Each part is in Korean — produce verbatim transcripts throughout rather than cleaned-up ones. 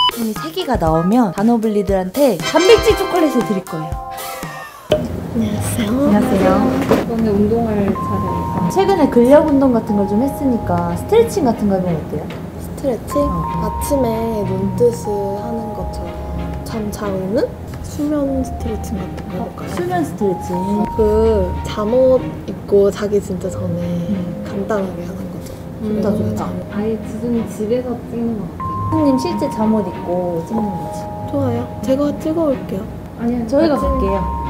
이 세 개가 나오면 단호블리들한테 단백질 초콜릿을 드릴 거예요. 안녕하세요. 안녕하세요. 오늘 운동할 차례니까. 최근에 근력 운동 같은 걸 좀 했으니까 스트레칭 같은 거 해보면 어때요? 스트레칭? 어. 아침에 눈뜨스 하는 것처럼 잠 잘 오는? 수면 스트레칭 같은 거 해볼까요? 수면 스트레칭. 그 잠옷 입고 자기 진짜 전에 음. 간단하게 하는 거죠. 좋다, 좋다. 아예 지금 집에서 찍는 것 같아요. 선생님 실제 잠옷 입고 찍는 거지. 좋아요. 제가 찍어올게요. 아니요, 저희가 같이- 갈게요.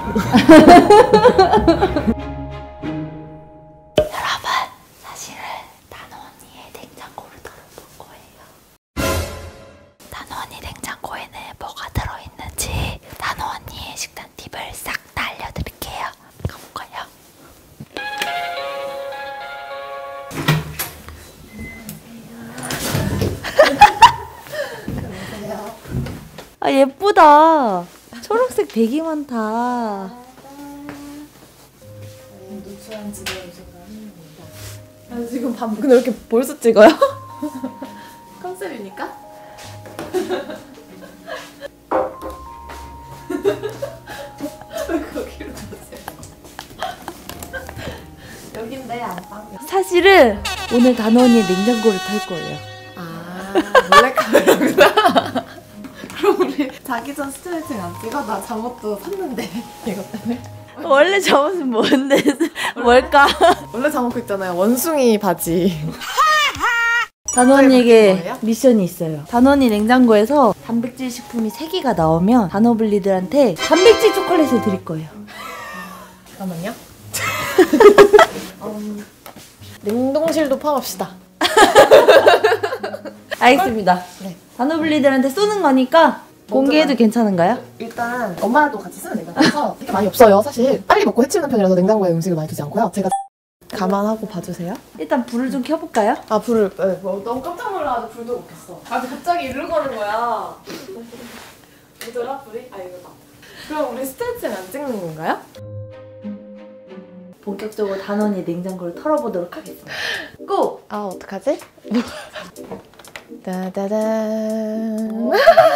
여러분, 사실은 단호 언니의 냉장고를 털어볼 거예요. 단호 언니 냉장고에는 뭐가 들어있는지 단호 언니의 식단 팁을 싹 다 알려드릴게요. 가볼까요? 아, 예쁘다. 초록색 되게 많다. 누추한 집에 오신 거 아닙니다. 아, 지금 밤 근데 왜 이렇게 벌써 찍어요? 컨셉이니까? 왜 거기로 가세요? 여긴데 안방. 사실은 오늘 단호 언니의 냉장고를 털 거예요. 아 몰래카메라구나. 그럼 우리 자기 전 스트레칭 안 찍어? 나 잠옷도 샀는데 이거 때문에. 원래 잠옷은 뭔데? 뭘까? 원래 잠옷 그 있잖아요. 원숭이 바지. 단호 언니에게 뭐예요? 미션이 있어요. 단호 언니 냉장고에서 단백질 식품이 세 개가 나오면 단호블리들한테 단백질 초콜릿을 드릴 거예요. 잠깐만요. 음, 냉동실도 포함합시다. 알겠습니다. 네. 단호블리들한테 쏘는 거니까 공개해도 괜찮은가요? 일단 엄마도 같이 쓰면 되니까 그래서 되게 많이 없어요. 사실 빨리 먹고 해치우는 편이라서 냉장고에 음식을 많이 두지 않고요. 제가 감안하고 봐주세요. 일단 불을 좀 켜볼까요? 아 불을 네, 뭐 너무 깜짝 놀라가지고 불도 못 켰어. 아 갑자기 일로 거는 거야. 뭐더라 불이? 아 이거다. 그럼 우리 스트레칭 안 찍는 건가요? 본격적으로 단호 언니 냉장고를 털어보도록 하겠습니다. 고! 아 어떡하지? 따다단.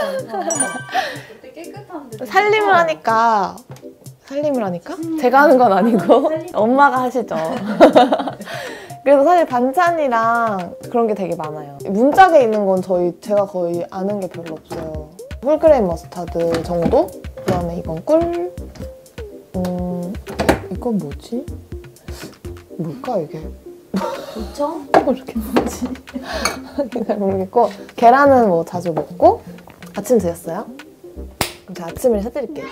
되게 깨끗한데. 살림을 하니까 살림을 하니까? 제가 하는 건 아니고 엄마가 하시죠. 그래서 사실 반찬이랑 그런 게 되게 많아요. 문짝에 있는 건 저희 제가 거의 아는 게 별로 없어요. 홀그레인 머스타드 정도? 그다음에 이건 꿀. 음, 이건 뭐지? 뭘까 이게? 좋죠? 이거 이렇게 뭐지? 잘 모르겠고 계란은 뭐 자주 먹고 아침 드셨어요? 그럼 제가 아침을 해드릴게요.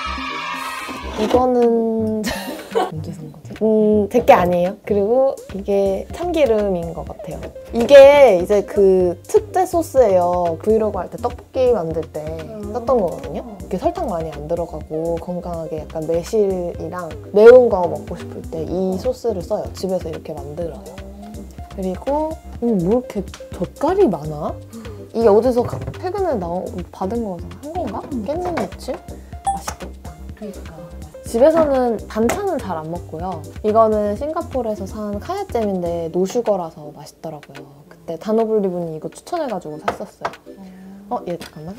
이거는 언제 산 거지? 음, 제게 아니에요. 그리고 이게 참기름인 것 같아요. 이게 이제 그 특제 소스예요. 브이로그 할 때 떡볶이 만들 때 썼던 거거든요. 이게 설탕 많이 안 들어가고 건강하게 약간 매실이랑 매운 거 먹고 싶을 때 이 소스를 써요. 집에서 이렇게 만들어요. 그리고 음, 뭐 이렇게 젓갈이 많아? 이게 어디서 가- 최근에 나온 받은 거한 건가? 깻잎무침? 맛있겠다. 그러니까. 집에서는 반찬은 잘 안 먹고요. 이거는 싱가포르에서 산 카야잼인데 노슈거라서 맛있더라고요. 그때 단호블리 분이 이거 추천해가지고 샀었어요. 어, 얘 잠깐만.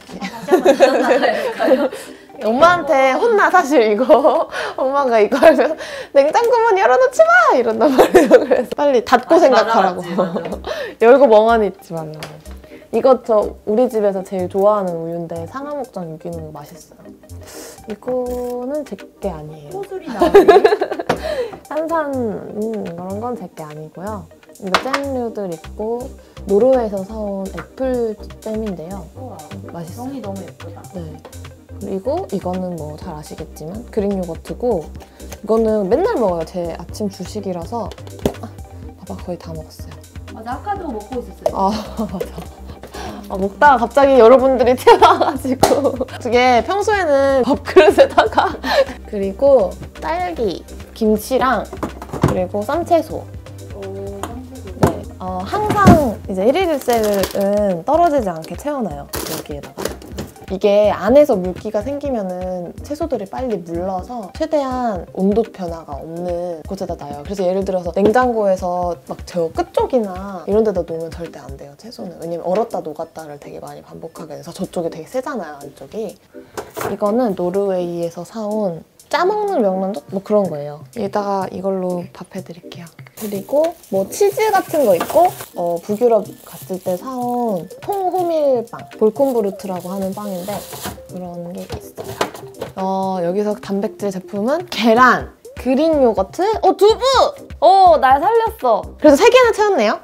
엄마한테 혼나 사실 이거. 엄마가 이거 하면 냉장고문 열어놓지 마! 이런단 말이에요. 그래서 빨리 닫고 아, 생각하라고. 맞아, 맞아. 열고 멍하니 있지 말라고. 이거 저 우리 집에서 제일 좋아하는 우유인데 상하목장 유기농 맛있어요. 이거는 제게 아니에요. 호술이 나오네. 탄산 음, 그런 건 제게 아니고요. 이거 잼류들 있고 노르웨이에서 사온 애플 잼인데요. 우와, 맛있어요. 정이 너무 예쁘다. 네. 그리고 이거는 뭐 잘 아시겠지만 그릭 요거트고 이거는 맨날 먹어요. 제 아침 주식이라서 아, 봐봐 거의 다 먹었어요. 맞아, 아까도 먹고 있었어요. 아 맞아. 아, 먹다가 갑자기 여러분들이 튀어나와가지고 이게 평소에는 밥그릇에다가 그리고 딸기, 김치랑 그리고 쌈채소. 네, 어, 항상 이제 일일 셀은 떨어지지 않게 채워놔요. 여기에다가. 이게 안에서 물기가 생기면은 채소들이 빨리 물러서 최대한 온도 변화가 없는 곳에다 놔요. 그래서 예를 들어서 냉장고에서 막 저 끝쪽이나 이런 데다 놓으면 절대 안 돼요, 채소는. 왜냐면 얼었다 녹았다를 되게 많이 반복하게 돼서 저쪽이 되게 세잖아요, 안쪽이. 이거는 노르웨이에서 사온 짜먹는 명란젓? 뭐 그런 거예요. 여기다가 이걸로 밥 해드릴게요. 그리고 뭐 치즈 같은 거 있고 어, 북유럽 갔을 때 사온 통호밀빵, 볼콘브루트라고 하는 빵인데 그런 게 있어요. 어, 여기서 단백질 제품은 계란, 그린 요거트, 어 두부! 어, 날 살렸어. 그래서 세 개나 채웠네요.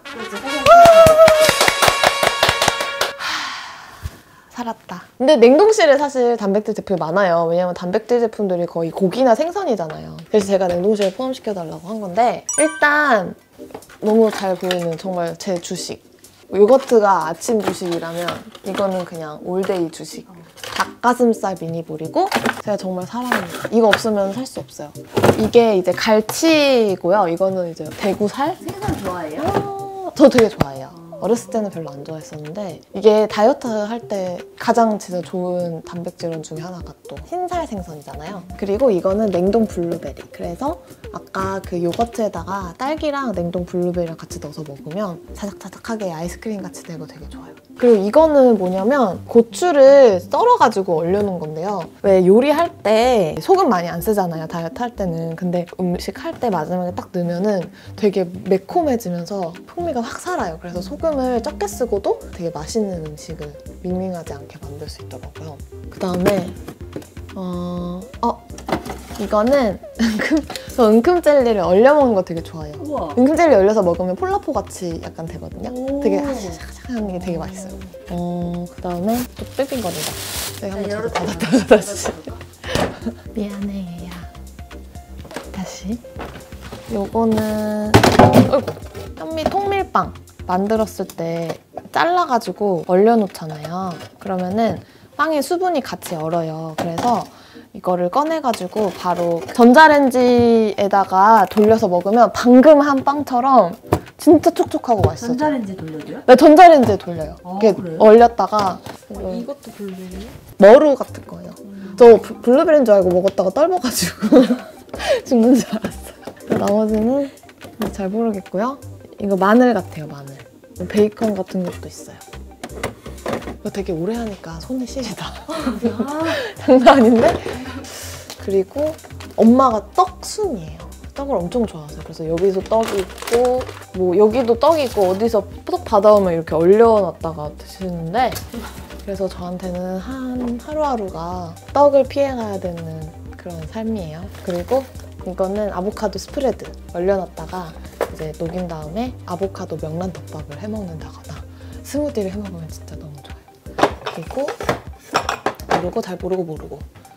살았다. 근데 냉동실에 사실 단백질 제품이 많아요. 왜냐면 단백질 제품들이 거의 고기나 생선이잖아요. 그래서 제가 냉동실에 포함시켜달라고 한 건데 일단 너무 잘 보이는 정말 제 주식. 요거트가 아침 주식이라면 이거는 그냥 올데이 주식. 닭가슴살 미니볼이고 제가 정말 사랑합니다. 이거 없으면 살 수 없어요. 이게 이제 갈치고요. 이거는 이제 대구살? 생선 좋아해요? 어, 저 되게 좋아해요. 어렸을 때는 별로 안 좋아했었는데 이게 다이어트 할 때 가장 진짜 좋은 단백질원 중에 하나가 또 흰살 생선이잖아요. 그리고 이거는 냉동 블루베리. 그래서 아까 그 요거트에다가 딸기랑 냉동 블루베리랑 같이 넣어서 먹으면 자작자작하게 아이스크림 같이 되고 되게 좋아요. 그리고 이거는 뭐냐면 고추를 썰어가지고 얼려놓은 건데요. 왜 요리할 때 소금 많이 안 쓰잖아요, 다이어트 할 때는. 근데 음식 할 때 마지막에 딱 넣으면은 되게 매콤해지면서 풍미가 확 살아요. 그래서 소금을 적게 쓰고도 되게 맛있는 음식을 밍밍하지 않게 만들 수 있더라고요. 그 다음에 어... 어! 이거는 은큼, 저 은큼 젤리를 얼려 먹는 거 되게 좋아해요. 우와. 은큼 젤리 얼려서 먹으면 폴라포 같이 약간 되거든요. 오. 되게 아삭아삭한 게 되게 맛있어요. 어, 그 다음에 또 삐빙거리다. 제가 한번 열어 닫았다 닫았다 다시. 미안해 얘야. 다시. 요거는 어이구, 현미 통밀빵 만들었을 때 잘라가지고 얼려놓잖아요. 그러면은 빵에 수분이 같이 얼어요. 그래서 이거를 꺼내가지고 바로 전자레인지에다가 돌려서 먹으면 방금 한 빵처럼 진짜 촉촉하고 맛있어요. 전자레인지 돌려줘요? 네, 전자레인지에 돌려요. 아, 이게 그래요? 얼렸다가 어, 이것도 블루베리? 머루 같은 거예요. 음. 저 브- 블루베리인 줄 알고 먹었다가 떨궈가지고 죽는 줄 알았어요. 나머지는 잘 모르겠고요. 이거 마늘 같아요, 마늘. 베이컨 같은 것도 있어요. 이거 되게 오래 하니까 손이 시리다. 장난 아닌데? 그리고 엄마가 떡순이에요. 떡을 엄청 좋아하세요. 그래서 여기서 떡이 있고 뭐 여기도 떡이 있고 어디서 떡 받아오면 이렇게 얼려놨다가 드시는데 그래서 저한테는 한 하루하루가 떡을 피해가야 되는 그런 삶이에요. 그리고 이거는 아보카도 스프레드 얼려놨다가 이제 녹인 다음에 아보카도 명란 덮밥을 해먹는다거나 스무디를 해먹으면 진짜 너무 좋아요. 그리고 모르고 잘 모르고 모르고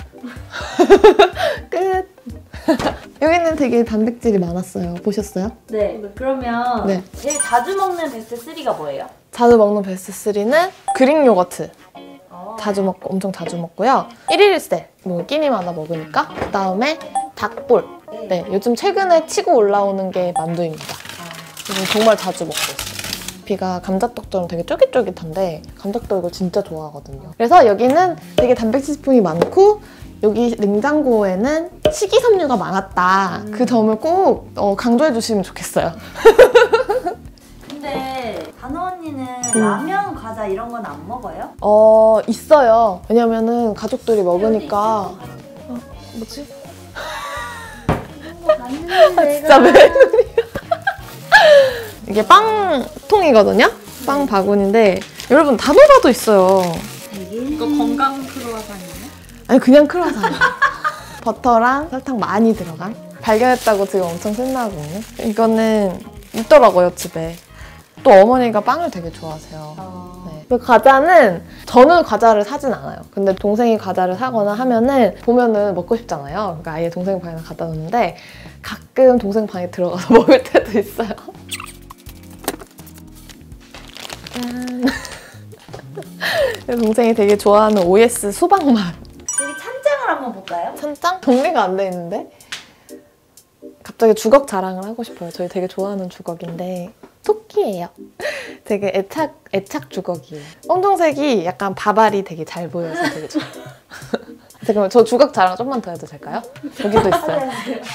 끝! 여기는 되게 단백질이 많았어요. 보셨어요? 네. 그러면 네. 제일 자주 먹는 베스트 쓰리가 뭐예요? 자주 먹는 베스트 쓰리는 그릭 요거트. 어. 자주 먹고 엄청 자주 먹고요. 일일세 뭐 끼니마다 먹으니까. 그 다음에 닭볼. 네, 요즘 최근에 치고 올라오는 게 만두입니다. 요즘 정말 자주 먹고 있어요. 비가 감자떡처럼 되게 쫄깃쫄깃한데 감자떡 이거 진짜 좋아하거든요. 그래서 여기는 되게 단백질 식품이 많고 여기 냉장고에는 식이섬유가 많았다. 음. 그 점을 꼭 어, 강조해 주시면 좋겠어요. 근데 단호 언니는 음. 라면, 과자 이런 건 안 먹어요? 어, 있어요. 왜냐면은 가족들이 먹으니까 어, 뭐지? 아, 진짜 왜? 이게 빵통이거든요? 빵 바구니인데 여러분 단호라도 있어요. 이거 건강 크루아상이네? 아니 그냥 크루아상이에요. 버터랑 설탕 많이 들어간. 발견했다고 지금 엄청 신나거든요. 이거는 있더라고요, 집에. 또 어머니가 빵을 되게 좋아하세요. 어... 네. 근데 과자는 저는 과자를 사진 않아요. 근데 동생이 과자를 사거나 하면은 보면은 먹고 싶잖아요. 그러니까 아예 동생 방에 갖다 놓는데 가끔 동생 방에 들어가서 먹을 때도 있어요. 짠. 동생이 되게 좋아하는 오에스 수박맛. 여기 찬장을 한번 볼까요? 찬장? 정리가 안 돼 있는데? 갑자기 주걱 자랑을 하고 싶어요. 저희 되게 좋아하는 주걱인데 토끼예요. 되게 애착, 애착 주걱이에요. 검정색이 약간 바발이 되게 잘 보여서 되게 좋아요. 잠깐만, 저 주걱 자랑 좀만 더 해도 될까요? 여기도 있어요.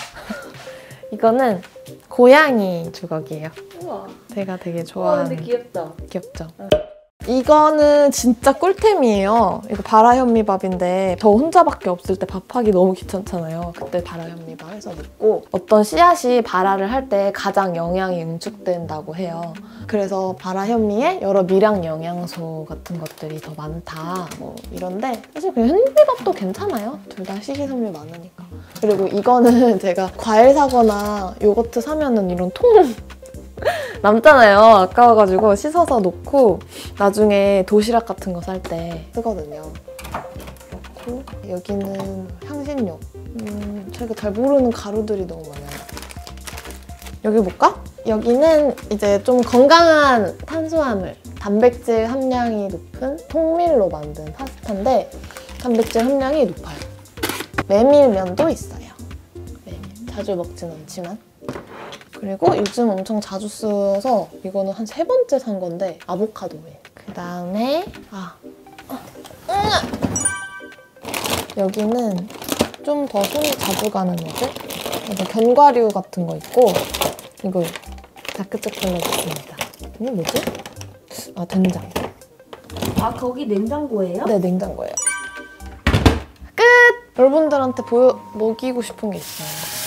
이거는 고양이 주걱이에요. 우와. 제가 되게 와, 좋아하는. 근데 귀엽다. 귀엽죠? 이거는 진짜 꿀템이에요. 이거 바라현미밥인데 저 혼자밖에 없을 때 밥하기 너무 귀찮잖아요. 그때 바라현미밥 해서 먹고 어떤 씨앗이 발화를 할 때 가장 영양이 응축된다고 해요. 그래서 바라현미에 여러 미량 영양소 같은 것들이 더 많다 뭐 이런데 사실 그냥 현미밥도 괜찮아요. 둘 다 식이섬유 많으니까. 그리고 이거는 제가 과일 사거나 요거트 사면은 이런 통 남잖아요. 아까워가지고 씻어서 놓고 나중에 도시락 같은 거 살 때 쓰거든요. 그렇고 여기는 향신료. 음, 제가 잘 모르는 가루들이 너무 많아요. 여기 볼까? 여기는 이제 좀 건강한 탄수화물, 단백질 함량이 높은 통밀로 만든 파스타인데 단백질 함량이 높아요. 메밀면도 있어요. 메밀. 자주 먹진 않지만. 그리고 요즘 엄청 자주 써서 이거는 한 세 번째 산 건데 아보카도에. 그 다음에 아 어, 음! 여기는 좀 더 손이 자주 가는 애들. 그래서 견과류 같은 거 있고 이거 다크 초콜릿 있습니다. 이게 뭐지? 아 된장. 아, 거기 냉장고예요? 네 냉장고예요. 끝! 여러분들한테 보여 먹이고 싶은 게 있어요.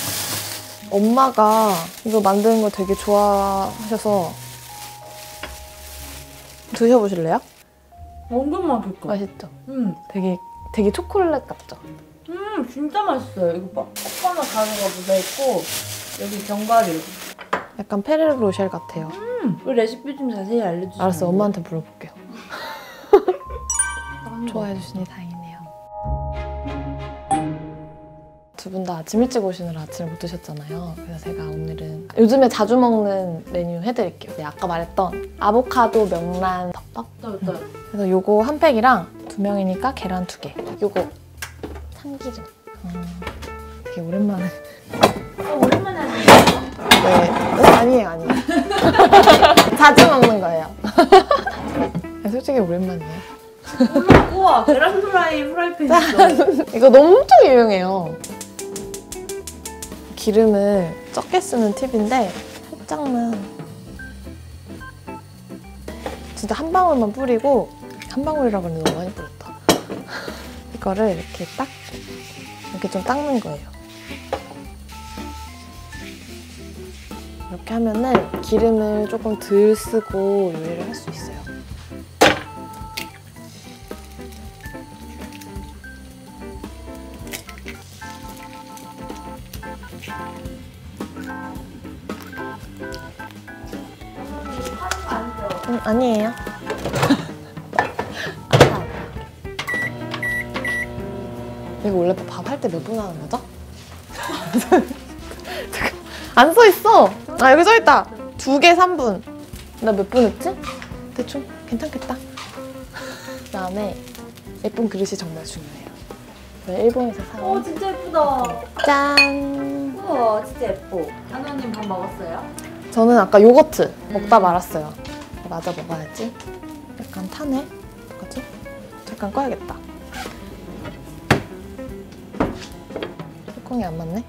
엄마가 이거 만드는 걸 되게 좋아하셔서 드셔보실래요? 완전 맛있어. 맛있죠? 음, 되게 되게 초콜릿 같죠? 음, 진짜 맛있어요. 이거 봐. 코코넛 가루가 묻어있고 여기 견과류. 약간 페레로 로셸 같아요. 음, 그 레시피 좀 자세히 알려주세요. 알았어, 엄마한테 물어볼게요. 좋아해 주시니 다행이네요. 두 분 다 아침 일찍 오시느라 아침을 못 드셨잖아요. 그래서 제가 오늘은 요즘에 자주 먹는 메뉴 해드릴게요. 네, 아까 말했던 아보카도 명란 덮밥. 네. 그래서 요거 한 팩이랑 두 명이니까 계란 두 개. 요거 참기름. 음, 되게 오랜만에. 어, 오랜만에 하는 거예요? 네. 네? 아니에요, 아니에요. 자주 먹는 거예요. 솔직히 오랜만이에요. 몰라, 우와, 계란 프라이 프라이팬 있어. 이거 너무 엄청 유명해요. 기름을 적게 쓰는 팁인데 살짝만 진짜 한 방울만 뿌리고 한 방울이라고 하면 너무 많이 뿌렸다. 이거를 이렇게 딱 이렇게 좀 닦는 거예요. 이렇게 하면은 기름을 조금 덜 쓰고 요리를 할 수 있어요. 음, 아니에요. 아까 이거 원래 밥 할 때 몇 분 하는 거죠? 안 써 있어. 아 여기 써 있다. 두 개 삼 분. 나 몇 분 했지? 대충 괜찮겠다. 그다음에 예쁜 그릇이 정말 중요해요. 네, 일본에서 산. 오, 진짜 예쁘다. 짠. 우와, 진짜 예뻐. 하나님 밥 먹었어요? 저는 아까 요거트 먹다 말았어요. 맞아 먹어야지. 약간 타네. 어떡하지? 잠깐 꺼야겠다. 뚜껑이 안 맞네.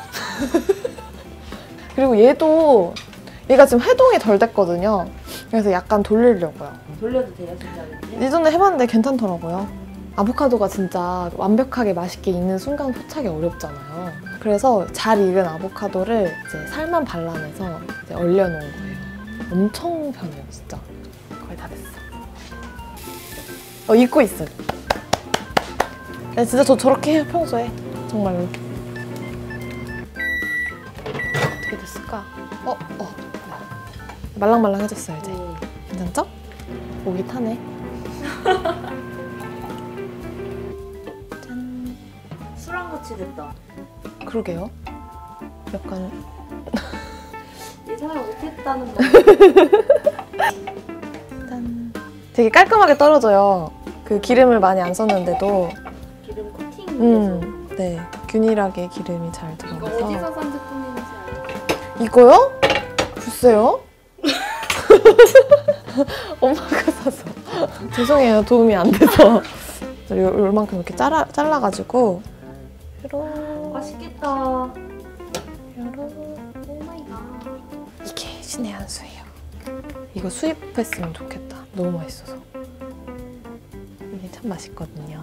그리고 얘도 얘가 지금 해동이 덜 됐거든요. 그래서 약간 돌리려고요. 돌려도 돼요, 진짜? 예전에 해봤는데 괜찮더라고요. 아보카도가 진짜 완벽하게 맛있게 익는 순간 포착이 어렵잖아요. 그래서 잘 익은 아보카도를 이제 살만 발라내서 이제 얼려놓은 거예요. 엄청 편해요, 진짜. 거의 다 됐어. 어, 익고 있어요. 네, 진짜 저 저렇게 해요, 평소에. 정말로. 어떻게 됐을까? 어, 어. 네. 말랑말랑해졌어요, 이제. 네. 괜찮죠? 목이 타네. 짠. 술랑 같이 됐다. 그러게요. 약간 예상을 못했다는 거. 짠. 되게 깔끔하게 떨어져요. 그 기름을 많이 안 썼는데도. 기름 코팅이 음, 네. 균일하게 기름이 잘 이거 들어가서. 어디서 산 제품인지 알아요? 이거요? 글쎄요? 엄마가 사서. 죄송해요. 도움이 안 돼서. 요, 요만큼 이렇게 잘라, 잘라가지고 요런 맛있겠다. 요런 오마이갓. 이게 신의 한 수예요. 이거 수입했으면 좋겠다. 너무 맛있어서. 이게 참 맛있거든요.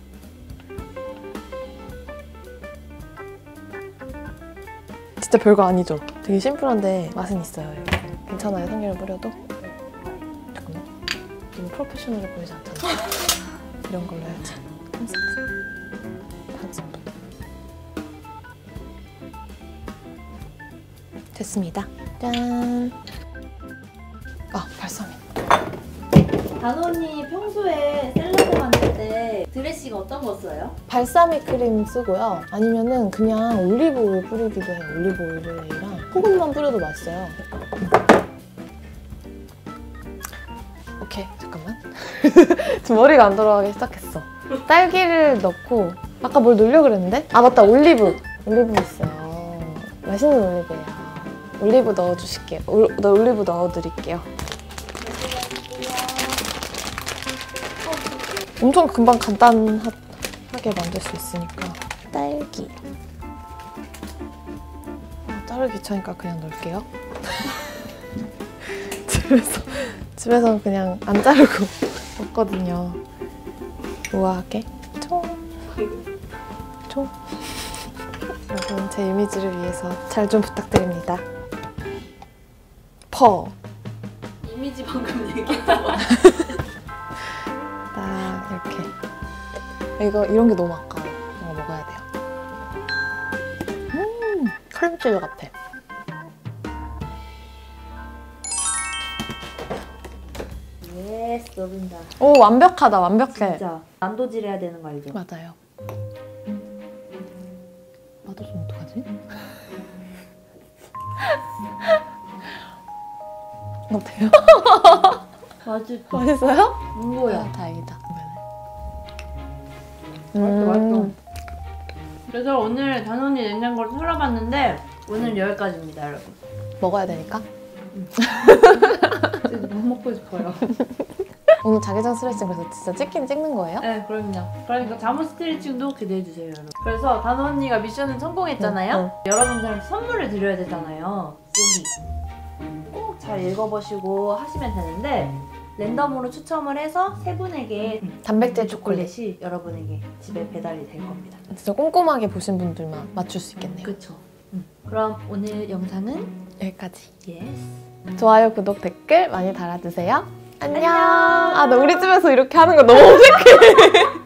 진짜 별거 아니죠? 되게 심플한데 맛은 있어요. 괜찮아요? 참기름 뿌려도? 잠깐만. 너무 프로페셔널해 보이지 않잖아. 이런 걸로 해야지. 한 스푼. 반 스푼. 됐습니다. 짠. 아, 발사믹. 단원이 평소에 샐러드 만들 때 드레싱 어떤 거 써요? 발사믹 크림 쓰고요. 아니면은 그냥 올리브 오일 뿌리기도 해요. 올리브 오일이랑 소금만 뿌려도 맛있어요. 오케이, 잠깐만. 지금 머리가 안 돌아가기 시작했어. 딸기를 넣고 아까 뭘 넣으려고 그랬는데? 아, 맞다. 올리브. 올리브 있어요. 맛있는 올리브예요. 올리브 넣어주실게요. 올, 나 올리브 넣어드릴게요. 엄청 금방 간단하게 만들 수 있으니까. 딸기. 아, 자르기 귀찮으니까 그냥 넣을게요. 집에서, 집에서 그냥 안 자르고 먹거든요. 우아하게. 총. 총. 여러분, 제 이미지를 위해서 잘 좀 부탁드립니다. 퍼. 이미지 방금 얘기했던 거. 딱 이렇게. 이거 이런 게 너무 아까워. 이거 먹어야 돼요. 음, 크림치즈 같아. 예스, 넣는다. 오, 완벽하다. 완벽해. 진짜 난도질 해야 되는 거 알죠? 맞아요. 맛없으면 어떡하지? 어때요? 맛있다. 맛있어요? 뭐야? 아, 다행이다. 맛있어, 맛있어. 음. 그래서 오늘 단원이 냉장고를 털어봤는데 오늘 여기까지입니다, 여러분. 먹어야 되니까. 이제 밥 먹고 싶어요. 오늘 자기전 스트레칭 그래서 진짜 찍긴 찍는 거예요? 네, 그럼요. 그러니까 잠옷 스트레칭도 기대해주세요, 여러분. 그래서 단호 언니가 미션은 성공했잖아요? 응, 응. 여러분들한테 선물을 드려야 되잖아요. 여기 꼭 잘 읽어보시고 하시면 되는데 랜덤으로 추첨을 해서 세 분에게 단백질 초콜릿. 초콜릿이 여러분에게 집에 배달이 될 겁니다. 진짜 꼼꼼하게 보신 분들만 맞출 수 있겠네요. 그쵸? 응. 그럼 오늘 영상은 여기까지. 예스. 좋아요, 구독, 댓글 많이 달아주세요. 안녕. 안녕. 아, 나 우리 집에서 이렇게 하는 거 너무 어색해.